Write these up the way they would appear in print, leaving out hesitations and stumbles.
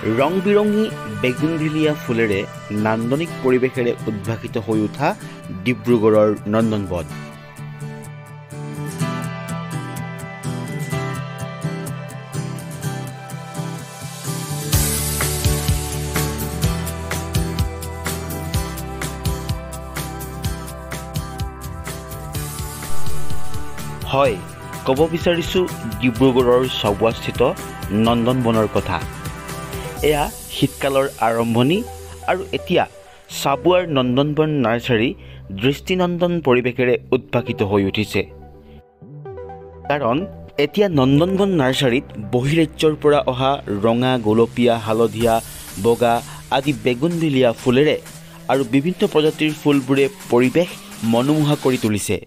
ৰং বিৰঙী বেগুনভিলিয়া ফুলেৰে নান্দনিক পৰিৱেশেৰে উদ্ভাসিত হৈ উঠা ডিব্ৰুগড়ৰ নন্দনবন। হয়, ক'ব বিচাৰিছোঁ ডিব্ৰুগড়ৰ চাবুৱাস্থিত নন্দনবনৰ কথা। এয়া শীতকালৰ আৰম্ভণি আৰু এতিয়া চাবুৱাৰ নন্দনবন নাৰ্চাৰী দৃষ্টিনন্দন পৰিৱেশেৰে উদ্ভাসিত হৈ উঠিছে। কাৰণ এতিয়া নন্দনবন নাৰ্চাৰীত বহিৰাজ্যৰ পৰা অহা ৰঙা, গোলপীয়া, হালধীয়া, বগা আদি বেগুনভিলিয়া ফুলেৰে আৰু বিভিন্ন প্ৰজাতিৰ ফুলবোৰে পৰিৱেশ মনোমোহা কৰি তুলিছে।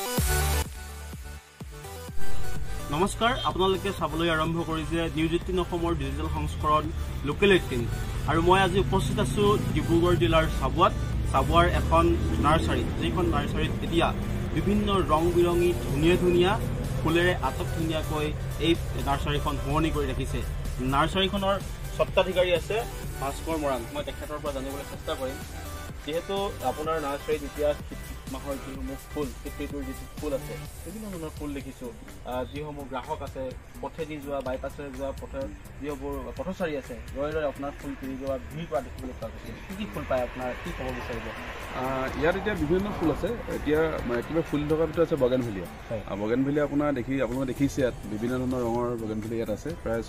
নমস্কাৰ, আপোনালোকে চাবলৈ আৰম্ভ কৰিছে নিউজ 18 অসমৰ ডিজিটেল সংস্কৰণ লোকেল 18 আৰু মই আজি উপস্থিত আছোঁ ডিব্ৰুগড় জিলাৰ চাবুৱাৰ এখন নাৰ্চাৰীত, যিখন নাৰ্চাৰীত এতিয়া বিভিন্ন ৰং বিৰঙী ধুনীয়া ফুলেৰে আটক ধুনীয়াকৈ এই নাৰ্চাৰীখন শুৱনি কৰি ৰাখিছে। নাৰ্চাৰীখনৰ স্বত্বাধিকাৰী আছে ভাস্কৰ মৰাণ। মই তেখেতৰ পৰা জানিবলৈ চেষ্টা কৰিম, যিহেতু আপোনাৰ নাৰ্চাৰীত এতিয়া মাহৰ যিসমূহ ফুল, খেতিটোৰ যিটো ফুল আছে, বিভিন্ন ধৰণৰ ফুল দেখিছোঁ। যিসমূহ গ্ৰাহক আছে, পথেদি যোৱা, বাইপাছেৰে যোৱা যিবোৰ পথচাৰী আছে, ৰৈ আপোনাৰ ফুল কিনি যোৱা ভিৰ কৰা দেখিবলৈ পোৱা গৈছে। কি ফুল পায় আপোনাৰ, কি ক'ব বিচাৰিব? ইয়াত এতিয়া বিভিন্ন ফুল আছে। এতিয়া একেবাৰে ফুলি থকাৰ ভিতৰত আছে বগেনভিলিয়া। বগেনভিলিয়া আপোনালোকে দেখিছে ইয়াত বিভিন্ন ধৰণৰ ৰঙৰ বগেনভিলিয়া ইয়াত আছে। প্ৰায়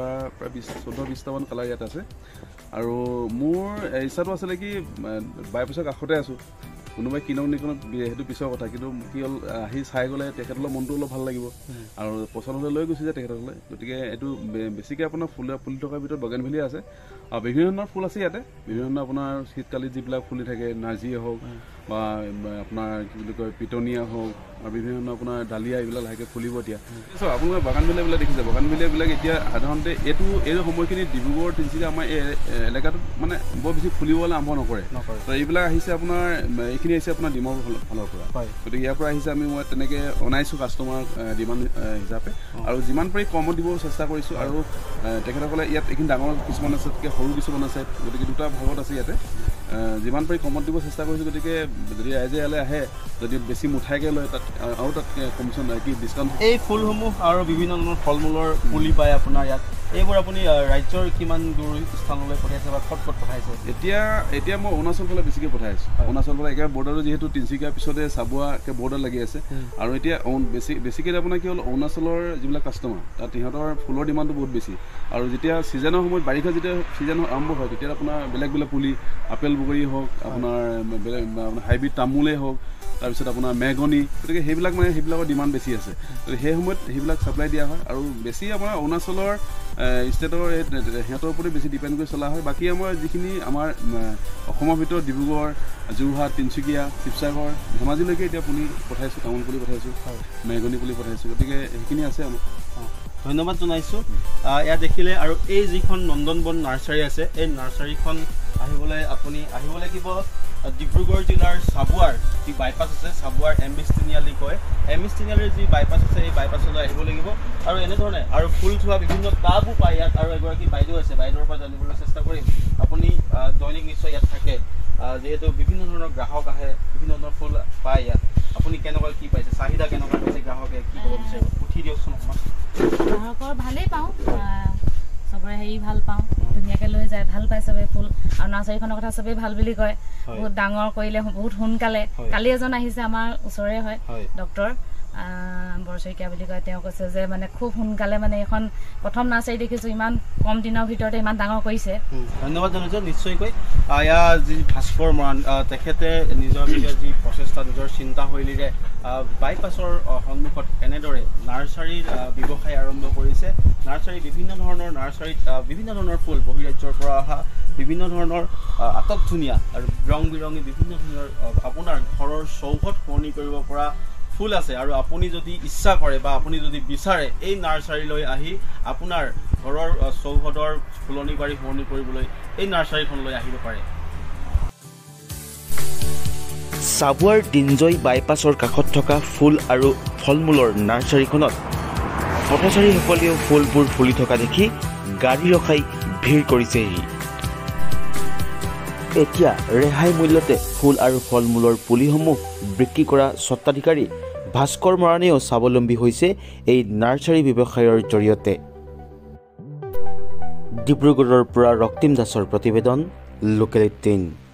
14-20টামান কালাৰ ইয়াত আছে। আৰু মোৰ ইচ্ছাটো আছিলে কি বাইপাছৰ কাষতে আছোঁ, কোনোবাই কিনক নিকিনক সেইটো পিছৰ কথা, কিন্তু কি হ'ল আহি চাই গ'লে তেখেতসকলৰ মনটো অলপ ভাল লাগিব আৰু পচন্দ হ'লে লৈ গুচি যায় তেখেতসকলে। গতিকে এইটো বেছিকৈ আপোনাৰ ফুলি থকাৰ ভিতৰত বগেনভিলিয়া আছে আৰু বিভিন্ন ধৰণৰ ফুল আছে ইয়াতে। বিভিন্ন ধৰণৰ আপোনাৰ শীতকালিত যিবিলাক ফুলি থাকে, নাৰ্জিয়ে হওক বা আপোনাৰ কি বুলি কয় পিটনিয়া হওক আৰু বিভিন্ন ধৰণৰ আপোনাৰ ডালিয়া, এইবিলাক লাহেকৈ ফুলিব এতিয়া। আপোনালোকে বাগানভিলিয়াবিলাক দেখিছে। বাগানভিলিয়াবিলাক এতিয়া সাধাৰণতে এই সময়খিনিত ডিব্ৰুগড়, তিনিচুকীয়া আমাৰ এই এলেকাটোত মানে বৰ বেছি ফুলিবলৈ আৰম্ভ নকৰে। তো এইবিলাক আহিছে আপোনাৰ, এইখিনি আহিছে আপোনাৰ ডিমৰ ফালৰ পৰা। গতিকে ইয়াৰ পৰা আহিছে, মই তেনেকৈ অনাইছোঁ কাষ্টমাৰ ডিমাণ্ড হিচাপে আৰু যিমান পাৰি কমত দিব চেষ্টা কৰিছোঁ। আৰু তেখেতসকলে ইয়াত এইখিনি ডাঙৰ কিছুমান আছে, সৰু কিছুমান আছে, গতিকে দুটা ভাগত আছে ইয়াতে। যিমান পাৰি কমত দিব চেষ্টা কৰিছোঁ। গতিকে যদি ৰাইজে ইয়ালৈ আহে, যদি বেছি মুঠাইকৈ লয় তাত আৰু তাত কমিশ্যন কি ডিছকাউণ্ট। এই ফুলসমূহ আৰু বিভিন্ন ধৰণৰ ফল মূলৰ পুলি পায় আপোনাৰ ইয়াত। এইবোৰ আপুনি ৰাজ্যৰ কিমান দূৰ স্থানলৈ পঠাইছে বা ক'ত পঠাইছে? এতিয়া মই অৰুণাচল ফালে বেছিকৈ পঠাইছোঁ। অৰুণাচল ফালে একেবাৰে বৰ্ডাৰটো যিহেতু তিনিচুকীয়াৰ পিছতে চাবুৱা বৰ্ডাৰ লাগি আছে। আৰু এতিয়া বেছিকৈ আপোনাৰ কি হ'ল, অৰুণাচলৰ যিবিলাক কাষ্টমাৰ তাত সিহঁতৰ ফুলৰ ডিমাণ্ডটো বহুত বেছি। আৰু যেতিয়া ছিজনৰ সময়ত, বাৰিষা যেতিয়া ছিজন আৰম্ভ হয়, তেতিয়া আপোনাৰ বেলেগ পুলি, আপেল বগৰী হওক, আপোনাৰ হাইব্ৰিড তামোলেই হওক, তাৰপিছত আপোনাৰ মেগনি, গতিকে সেইবিলাকৰ ডিমাণ্ড বেছি আছে। গতিকে সেই সময়ত সেইবিলাক ছাপ্লাই দিয়া হয়। আৰু বেছি আপোনাৰ অৰুণাচলৰ ষ্টেটৰ সিহঁতৰ ওপৰতে বেছি ডিপেণ্ড কৰি চলা হয়। বাকী আমাৰ যিখিনি আমাৰ অসমৰ ভিতৰত ডিব্ৰুগড়, যোৰহাট, তিনিচুকীয়া, শিৱসাগৰ, ধেমাজিলৈকে এতিয়া পুলি পঠাইছোঁ, তামোল পুলি পঠাইছোঁ, মেগনি পুলি পঠাইছোঁ। গতিকে সেইখিনি আছে আমাৰ। ধন্যবাদ জনাইছোঁ। ইয়াত দেখিলে আৰু এই যিখন নন্দনবন নাৰ্চাৰী আছে, এই নাৰ্চাৰীখন আপুনি আহিব লাগিব ডিব্ৰুগড় জিলাৰ চাবুৱাৰ যি বাইপাছ আছে, চাবুৱাৰ এমবিচ তিনিআলি কয়, এমবিচ তিনিআলিৰ যি বাইপাছ আছে, এই বাইপাছলৈ আহিব লাগিব। আৰু এনেধৰণে আৰু ফুল থোৱা বিভিন্ন টাবো পায় ইয়াত। আৰু এগৰাকী বাইদেউ আছে, বাইদেউৰ পৰা জানিবলৈ চেষ্টা কৰিম। আপুনি দৈনিক নিশ্চয় ইয়াত থাকে, যিহেতু বিভিন্ন ধৰণৰ গ্ৰাহক আহে, বিভিন্ন ধৰণৰ ফুল পায় ইয়াত। আপুনি কেনেকুৱা কি পাইছে, চাহিদা কেনেকুৱা পাইছে, গ্ৰাহকে কি ক'ব বিচাৰিব উঠি দিয়কচোন অকণমান। গ্ৰাহকৰ ভালেই পাওঁ, চবৰে ভাল পাওঁ, ধুনীয়াকৈ লৈ যায়, ভাল পায় চবেই ফুল। আৰু নাৰ্চাৰীখনৰ কথা চবেই ভাল বুলি কয়, বহুত ডাঙৰ কৰিলে, বহুত সোনকালে। কালি এজন আহিছে, আমাৰ ওচৰৰে হয়, ডক্টৰ বৰশইকীয়া বুলি কয়। তেওঁ কৈছে যে খুব সোনকালে এইখন প্ৰথম নাৰ্চাৰী দেখিছোঁ, ইমান কম দিনৰ ভিতৰতে ইমান ডাঙৰ কৰিছে। ধন্যবাদ জনাইছোঁ নিশ্চয়কৈ। ইয়াৰ যি ভাস্কৰ মৰাণ, তেখেতে নিজৰ যি প্ৰচেষ্টা, নিজৰ চিন্তাশৈলীৰে বাইপাছৰ সন্মুখত এনেদৰে নাৰ্চাৰীৰ ব্যৱসায় আৰম্ভ কৰিছে। বিভিন্ন ধৰণৰ ফুল, বহিৰাজ্যৰ পৰা অহা বিভিন্ন ধৰণৰ আটক ধুনীয়া আৰু ৰং বিৰঙী বিভিন্ন ধৰণৰ আপোনাৰ ঘৰৰ চৌহদ শুৱনি কৰিব পৰা ফুল আছে। আৰু আপুনি যদি ইচ্ছা কৰে বা আপুনি যদি বিচাৰে, এই নাৰ্চাৰীলৈ আহি আপোনাৰ ঘৰৰ চৌহদৰ ফুলনি বাৰী শুৱনি কৰিবলৈ এই নাৰ্চাৰীখনলৈ আহিব পাৰে। চাবুৱাৰ দিনজয় বাইপাছৰ কাষত থকা ফুল আৰু ফল মূলৰ নাৰ্চাৰীখনত পথচাৰীসকলেও ফুলবোৰ ফুলি থকা দেখি গাড়ী ৰখাই ভিৰ কৰিছেহি এতিয়া ৰেহাই মূল্যতে ফুল আৰু ফল মূলৰ পুলিসমূহ বিক্ৰী কৰা স্বত্বাধিকাৰী ভাস্কৰ মৰাণেও স্বাৱলম্বী হৈছে এই নাৰ্চাৰী ব্যৱসায়ৰ জৰিয়তে ডিব্ৰুগড়ৰ পৰা ৰক্তিম দাসৰ প্ৰতিবেদন লোকেল 18